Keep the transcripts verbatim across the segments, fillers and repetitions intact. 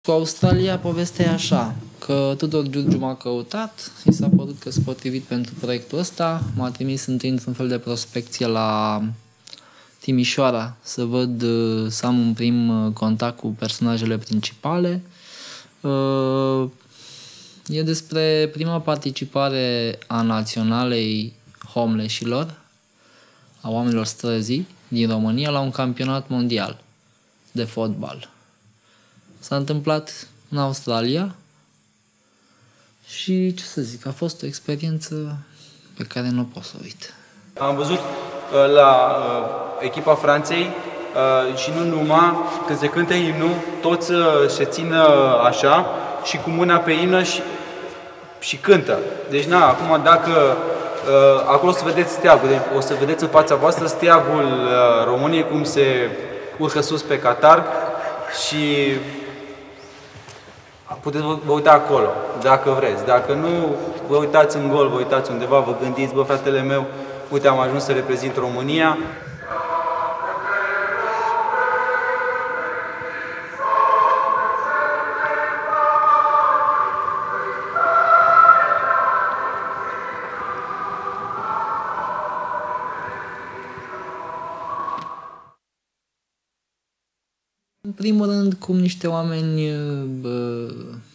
Cu Australia povestea e așa, că Tudor Giurgiu m-a căutat, i s-a părut că sunt potrivit pentru proiectul ăsta, m-a trimis întâi într-un fel de prospecție la Timișoara să văd, să am un prim contact cu personajele principale. E despre prima participare a naționalei homeless-ilor, a oamenilor străzii din România, la un campionat mondial de fotbal. S-a întâmplat în Australia și, ce să zic, a fost o experiență pe care nu pot să o uit. Am văzut uh, la uh, echipa Franței uh, și nu numai, când se cântă imnul, toți uh, se țin uh, așa și cu mâna pe imnă și, și cântă. Deci, na, acum dacă uh, acolo o să vedeți steagul, deci o să vedeți în fața voastră steagul uh, României cum se urcă sus pe catarg și puteți vă uita acolo, dacă vreți. Dacă nu, vă uitați în gol, vă uitați undeva, vă gândiți, bă, fratele meu, uite, am ajuns să reprezint România. În primul rând, cum niște oameni bă,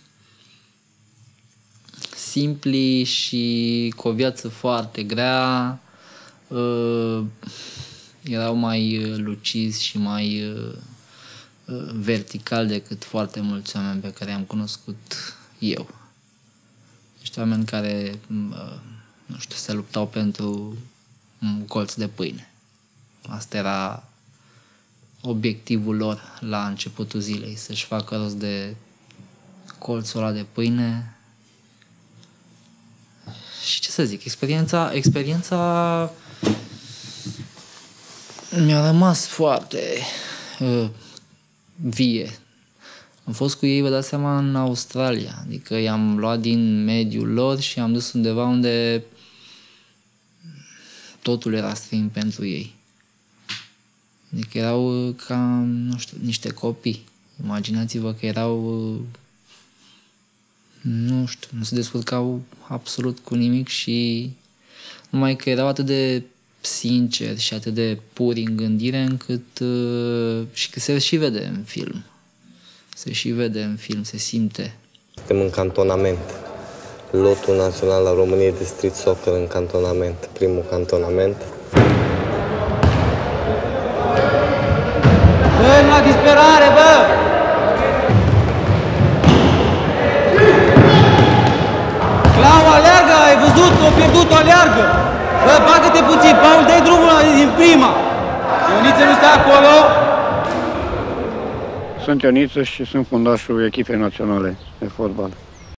simpli și cu o viață foarte grea, bă, erau mai lucizi și mai bă, vertical decât foarte mulți oameni pe care i-am cunoscut eu. Niște oameni care, bă, nu știu, se luptau pentru un colț de pâine. Asta era obiectivul lor la începutul zilei, să-și facă rost de colțul ăla de pâine. Și ce să zic, experiența, experiența mi-a rămas foarte uh, vie. Am fost cu ei, vă dați seama, în Australia, adică i-am luat din mediul lor și am dus undeva unde totul era străin pentru ei. Adică erau ca, nu știu, niște copii. Imaginați-vă că erau, nu știu, nu se descurcau absolut cu nimic și numai că erau atât de sinceri și atât de puri în gândire încât și că se și vede în film. Se și vede în film, se simte. Suntem în cantonament. Lotul național al României de street soccer în cantonament. Primul cantonament. Bă, la disperare, bă! Clau, aleargă, ai văzut? O pierdut, o aleargă! Bă, bagă-te puțin, Paul, dai drumul din prima! Ioniță nu stă acolo! Sunt Ioniță și sunt fundașul echipei naționale de fotbal.